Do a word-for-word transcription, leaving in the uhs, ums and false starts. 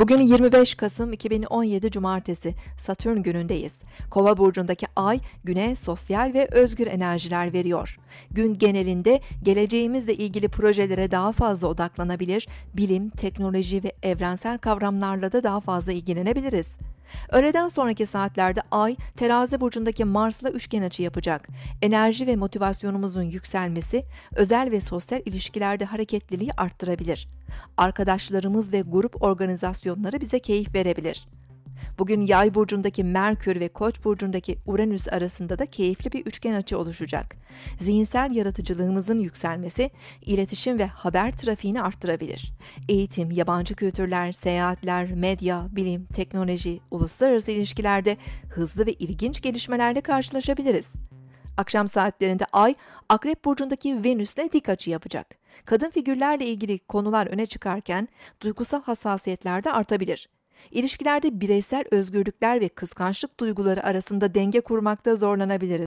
Bugün yirmi beş Kasım iki bin on yedi Cumartesi, Satürn günündeyiz. Kova burcundaki Ay, güne sosyal ve özgür enerjiler veriyor. Gün genelinde geleceğimizle ilgili projelere daha fazla odaklanabilir, bilim, teknoloji ve evrensel kavramlarla da daha fazla ilgilenebiliriz. Öğleden sonraki saatlerde Ay, Terazi burcundaki Mars'la üçgen açı yapacak. Enerji ve motivasyonumuzun yükselmesi, özel ve sosyal ilişkilerde hareketliliği arttırabilir. Arkadaşlarımız ve grup organizasyonları bize keyif verebilir. Bugün Yay burcundaki Merkür ve Koç burcundaki Uranüs arasında da keyifli bir üçgen açı oluşacak. Zihinsel yaratıcılığımızın yükselmesi, iletişim ve haber trafiğini arttırabilir. Eğitim, yabancı kültürler, seyahatler, medya, bilim, teknoloji, uluslararası ilişkilerde hızlı ve ilginç gelişmelerle karşılaşabiliriz. Akşam saatlerinde Ay, Akrep burcundaki Venüs'le dik açı yapacak. Kadın figürlerle ilgili konular öne çıkarken duygusal hassasiyetler de artabilir. İlişkilerde bireysel özgürlükler ve kıskançlık duyguları arasında denge kurmakta zorlanabiliriz.